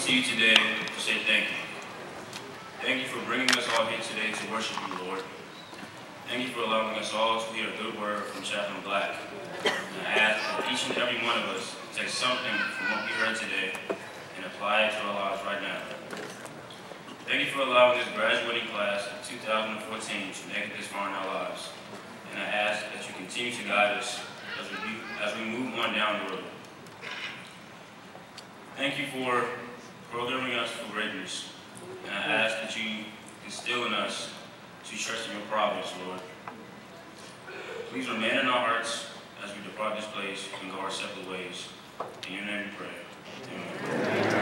to you today to say thank you. Thank you for bringing us all here today to worship you, Lord. Thank you for allowing us all to hear a good word from Chaplain Black. And I ask that each and every one of us take something from what we heard today and apply it to our lives right now. Thank you for allowing this graduating class of 2014 to make it this far in our lives. And I ask that you continue to guide us as we move on down the road. Thank you for programming us for greatness. And I ask that you instill in us to trust in your providence, Lord. Please remain in our hearts as we depart this place and go our separate ways. In your name we pray. Amen.